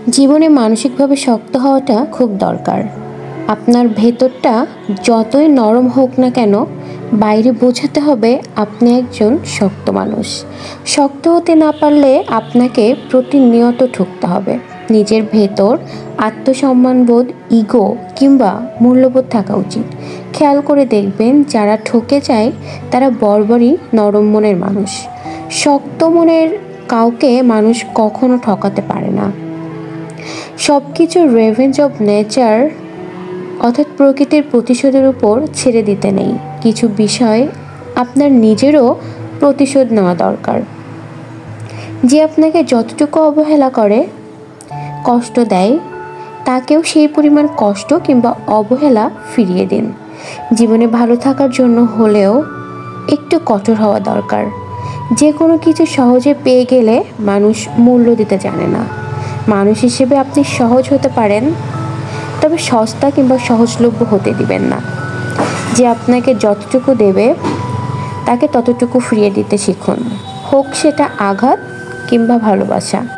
জীবনে মানসিকভাবে শক্ত হওয়াটা খুব দরকার। আপনার ভেতরটা যতই নরম হোক না কেন, বাইরে বোঝাতে হবে আপনি একজন শক্ত মানুষ। শক্ত হতে না পারলে আপনাকে প্রতিনিয়ত ঠকতে হবে। নিজের ভেতর আত্মসম্মানবোধ, ইগো কিংবা মূল্যবোধ থাকা উচিত। খেয়াল করে দেখবেন, যারা ঠকে যায় তারা বরাবরই নরম মনের মানুষ। শক্ত মনের কাউকে মানুষ কখনো ঠকাতে পারে না। সব কিছু রেভেঞ্জ অফ নেচার অর্থাৎ প্রকৃতির প্রতিশোধের উপর ছেড়ে দিতে নেই। কিছু বিষয় আপনার নিজেরও প্রতিশোধ নেওয়া দরকার। যে আপনাকে যতটুকু অবহেলা করে, কষ্ট দেয়, তাকেও সেই পরিমাণ কষ্ট কিংবা অবহেলা ফিরিয়ে দিন। জীবনে ভালো থাকার জন্য হলেও একটু কঠোর হওয়া দরকার। যে কোনো কিছু সহজে পেয়ে গেলে মানুষ মূল্য দিতে জানে না। মানুষ হিসেবে আপনি সহজ হতে পারেন, তবে সস্তা কিংবা সহজলভ্য হতে দিবেন না। যে আপনাকে যতটুকু দেবে তাকে ততটুকু ফিরিয়ে দিতে শিখুন, হোক সেটা আঘাত কিংবা ভালোবাসা।